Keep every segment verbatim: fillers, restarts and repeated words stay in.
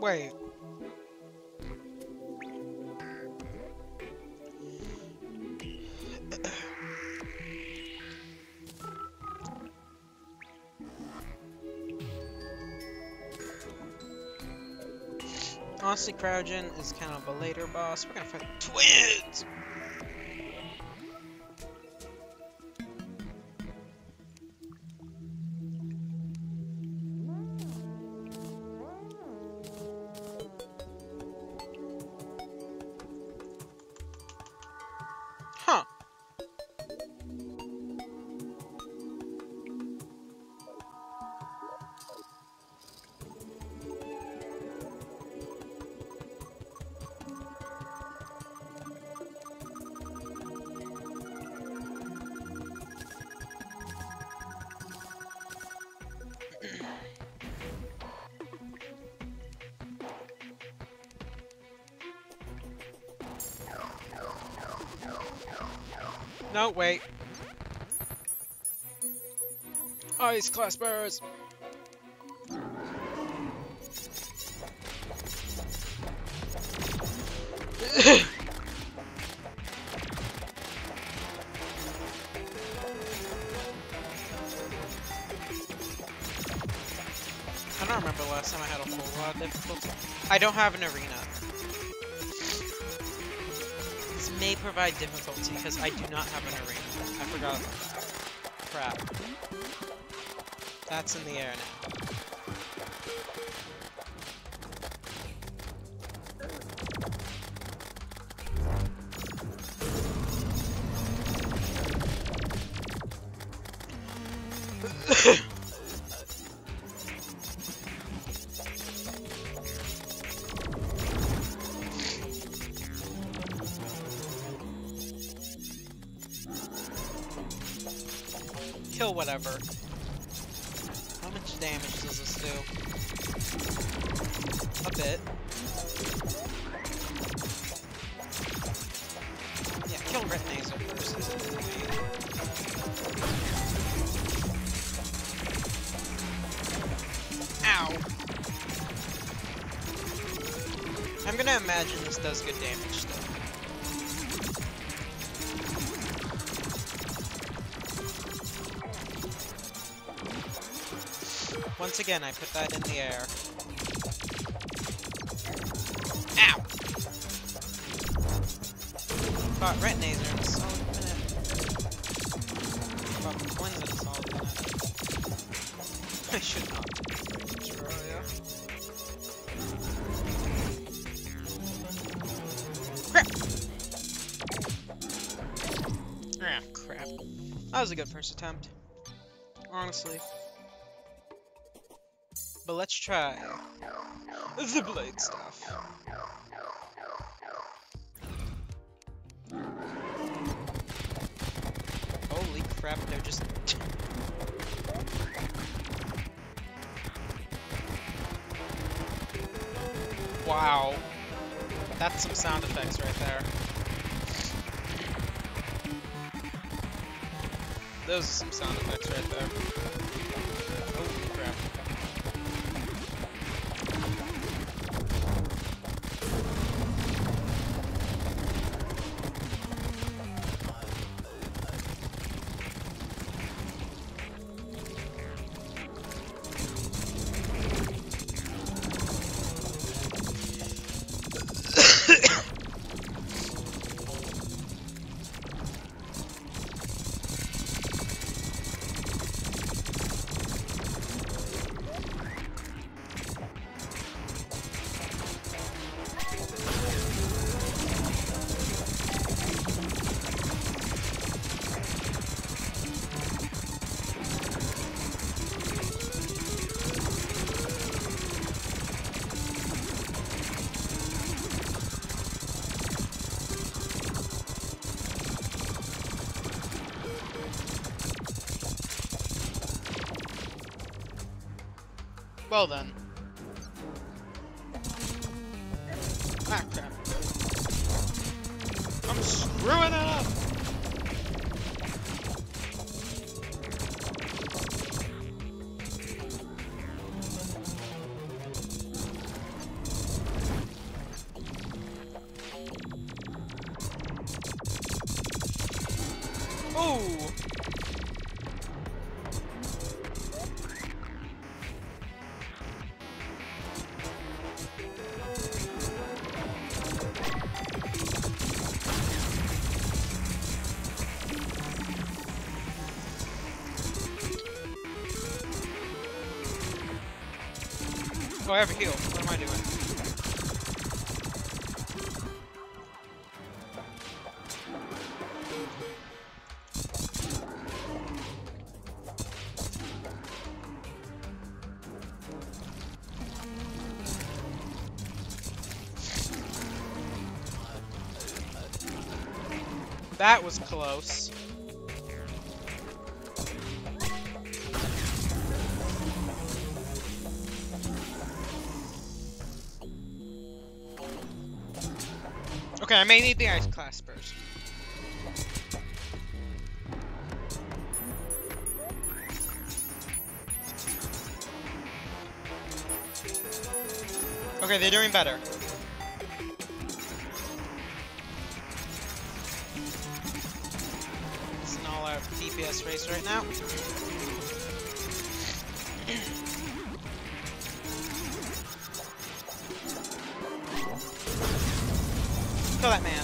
Wait. Honestly, Cryogen is kind of a later boss. We're gonna fight twins! Huh. No, wait. Ice Claspers! I don't remember last time I had a whole lot of difficulty. I don't have an arena. This may provide difficulty because I do not have an arena. I forgot about that. Crap. That's in the air now. Kill whatever. How much damage does this do? A bit. Yeah, kill Red Naser first. Ow! I'm gonna imagine this does good damage still. Once again, I put that in the air. Ow! Fought Retinazer in a solid minute. Fought twins in a solid minute. I should not destroy ya. Crap! Ah, crap. That was a good first attempt. Honestly. But let's try the blade stuff. Holy crap, they're just... Wow. That's some sound effects right there. Those are some sound effects right there. Holy crap. Well then. Ah, crap. I'm screwing it up! Oh, I have a heal. What am I doing? That was close. Okay, I may need the ice claspers. Okay, they're doing better. It's an all-out D P S race right now. Kill that man.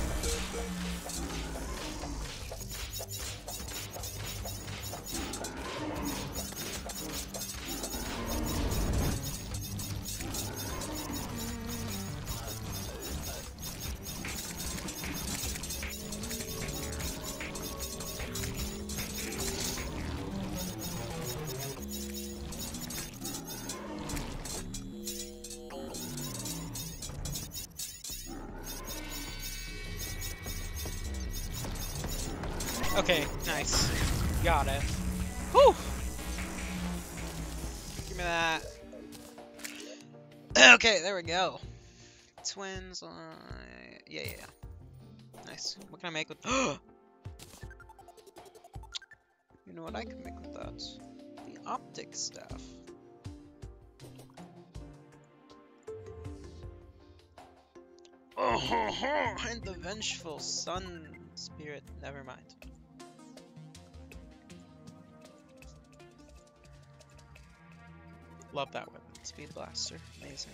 Okay, nice. Got it. Whew! Give me that. Okay, there we go. Twins, uh, yeah, yeah. Nice. What can I make with... You know what I can make with that? The optic staff. Oh, and the vengeful sun spirit. Never mind. Love that weapon. Speed blaster. Amazing.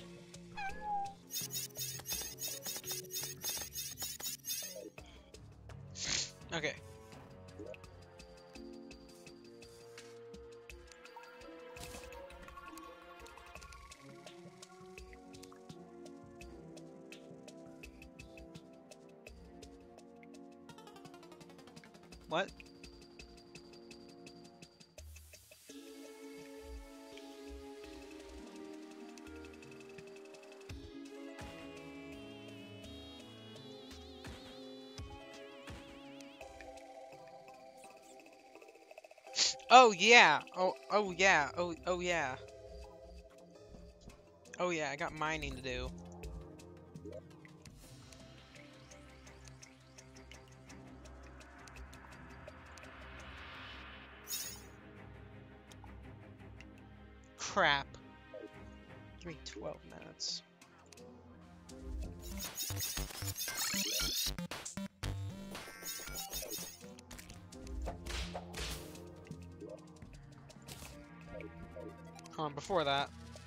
Okay. What? Oh yeah. Oh oh yeah. Oh oh yeah. Oh yeah, I got mining to do. Crap. Give me twelve minutes. Hold on, before that.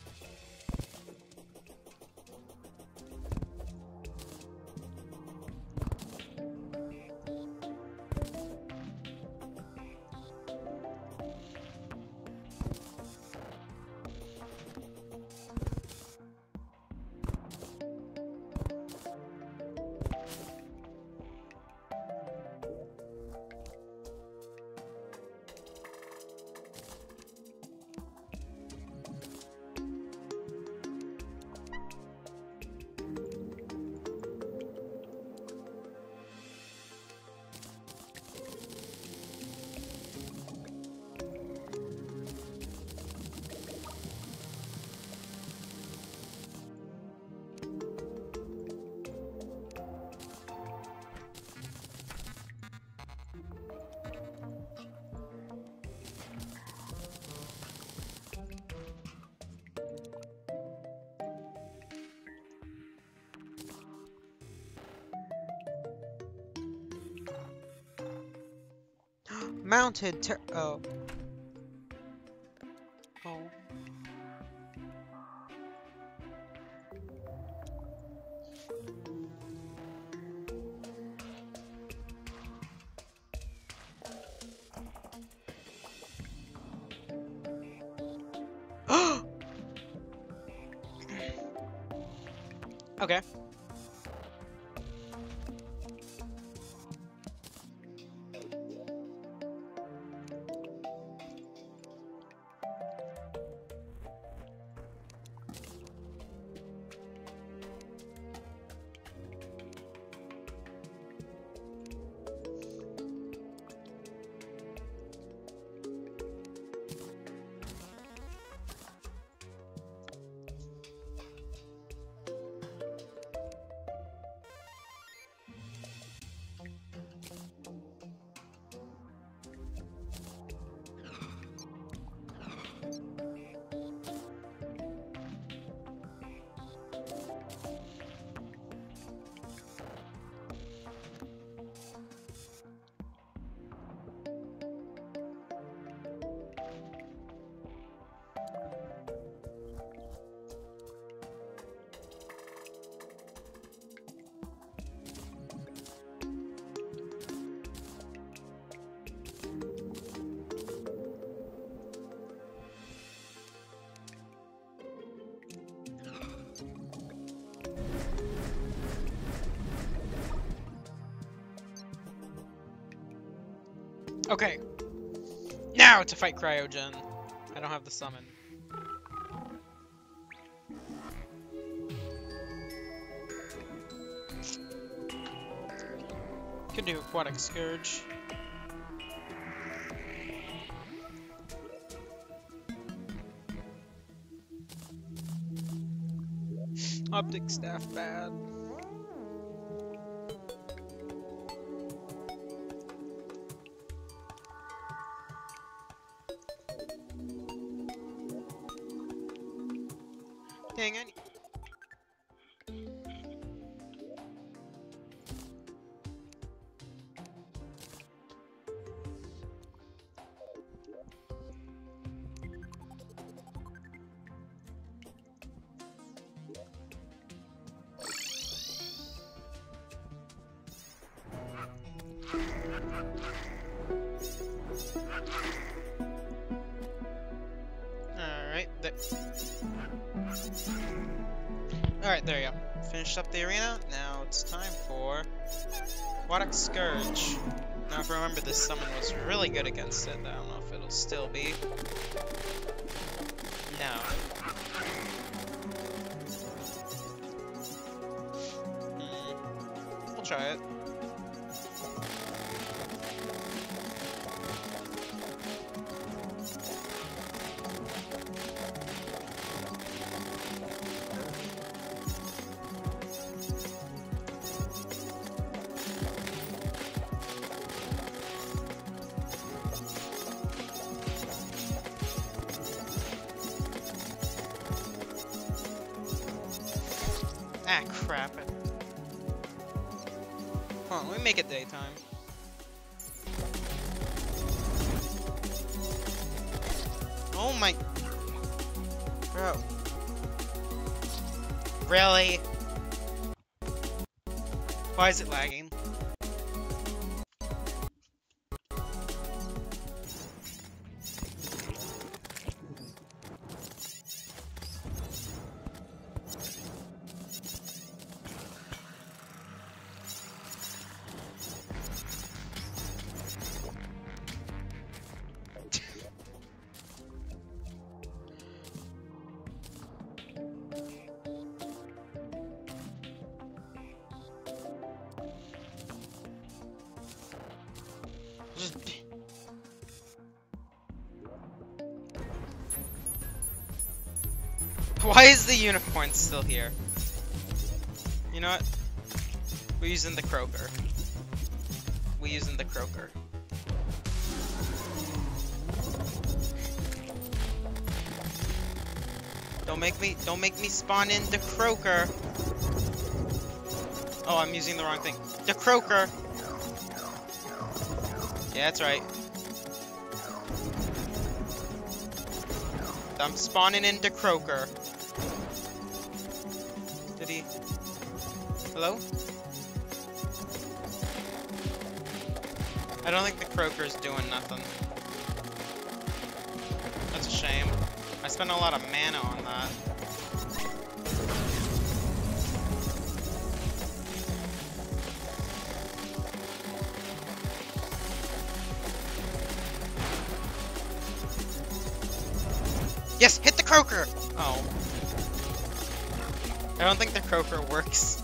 Mounted ter- oh. Oh. Okay. Okay. Now to fight Cryogen. I don't have the summon. Could do Aquatic Scourge. Optic Staff bad. Dang it. Alright, there. Alright, there you go. Finished up the arena. Now it's time for Aquatic Scourge. Now, if I remember, this summon was really good against it. I don't know if it'll still be. No. Hmm. We'll try it. Ah, crap it. Hold on, let me make it daytime. Oh my... Bro. Really? Why is it lagging? Why is the unicorn still here? You know what? We're using the croaker. We're using the croaker. Don't make me, don't make me spawn in the croaker. Oh, I'm using the wrong thing. The croaker. Yeah, that's right. I'm spawning into croaker. Did he? Hello? I don't think the croaker's doing nothing. That's a shame. I spent a lot of mana on that. Yes, hit the croaker! Oh. I don't think the croaker works.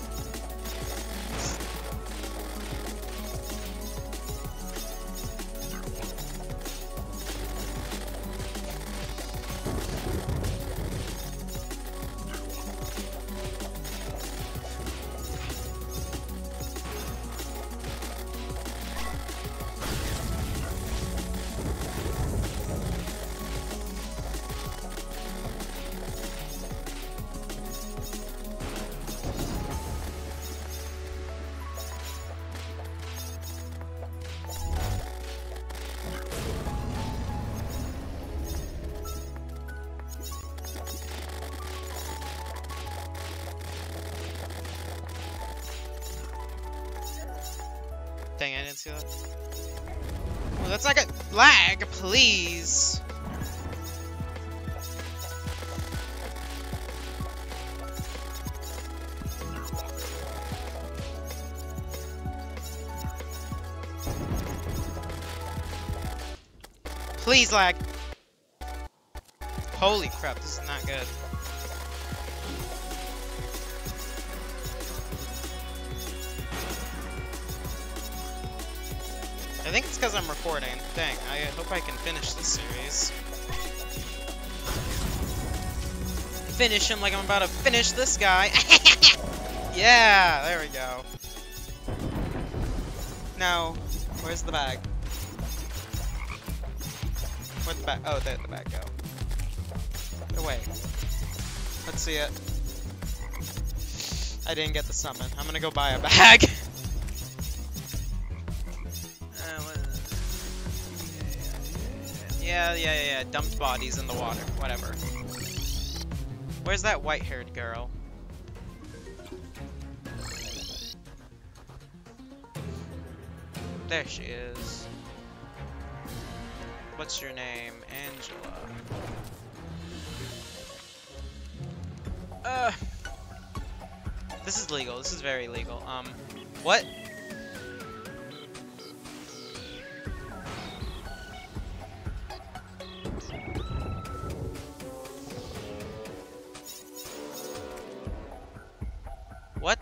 Dang, I didn't see that. Well, that's like a lag, please. Please lag. Holy crap, this is not good. I think it's because I'm recording. Dang, I hope I can finish this series. Finish him like I'm about to finish this guy. Yeah, there we go. Now, where's the bag? Where'd the bag? Oh, there'd the bag go. Away. Let's see it. I didn't get the summon. I'm gonna go buy a bag. Yeah, yeah, yeah, yeah, dumped bodies in the water, whatever. Where's that white-haired girl? There she is. What's your name? Angela. Uh, this is legal, this is very legal. Um, what? What?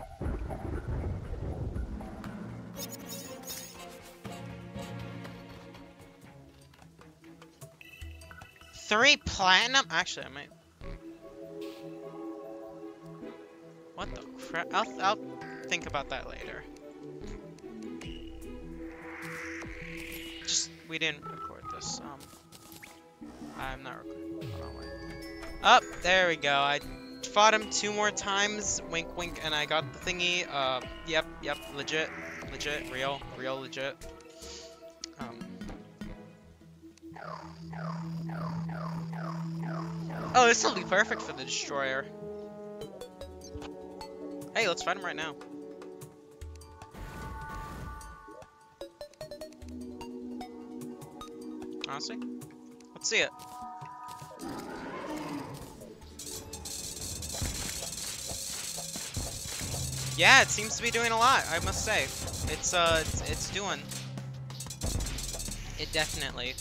Three platinum? Actually, I might. What the crap? I'll, I'll think about that later. Just, we didn't record this. Um, I'm not recording. Hold on, wait. Up, there we go. I fought him two more times, wink wink, and I got the thingy. Uh, yep, yep, legit, legit, real, real, legit. Um. Oh, this will be perfect for the destroyer. Hey, let's fight him right now. Honestly, let's see it. Yeah, it seems to be doing a lot, I must say. It's, uh, it's, it's doing. It definitely.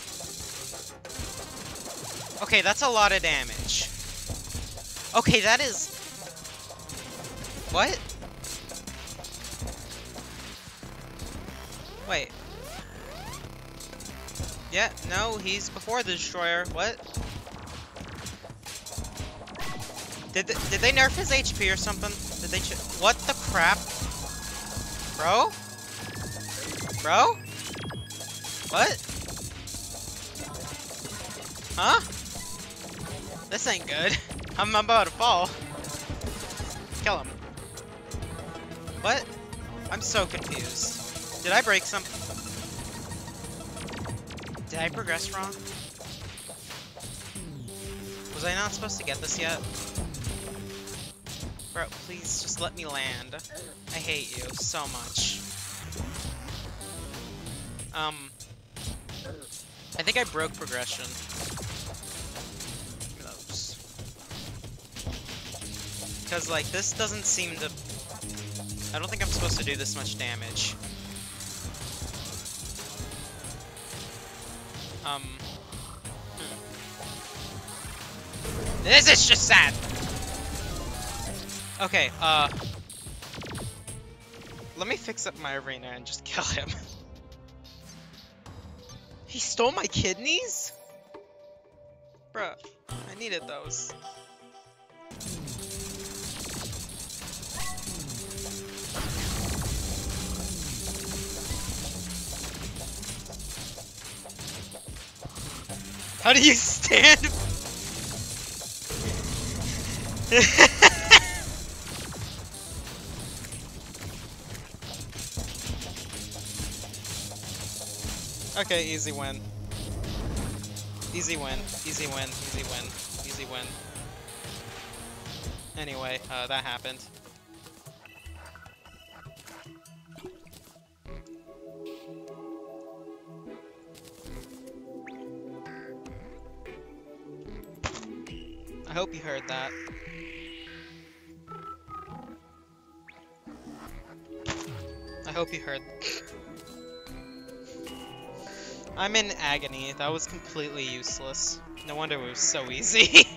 Okay, that's a lot of damage. Okay, that is... What? Wait. Yeah, no, he's before the destroyer. What? Did they, did they nerf his H P or something? Did they ch what the crap? Bro? Bro? What? Huh? This ain't good. I'm about to fall. Kill him. What? I'm so confused. Did I break something? Did I progress wrong? Was I not supposed to get this yet? Bro, please just let me land. I hate you so much. Um, I think I broke progression. Because, like, this doesn't seem to... I don't think I'm supposed to do this much damage. Um... Hmm. This is just sad. Okay, uh... let me fix up my arena and just kill him. He stole my kidneys? Bruh, I needed those. How do you stand? Okay, easy win. Easy win, easy win, easy win, easy win. Anyway, uh, that happened. I hope you heard that. I hope you heard. I'm in agony. That was completely useless. No wonder it was so easy.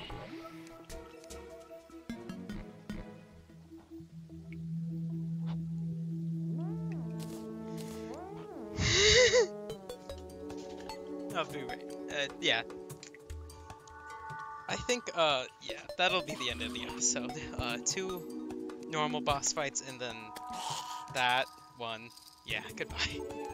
I'll be right. Uh, yeah. I think, uh, yeah, that'll be the end of the episode. Uh, two normal boss fights and then that one. Yeah, goodbye.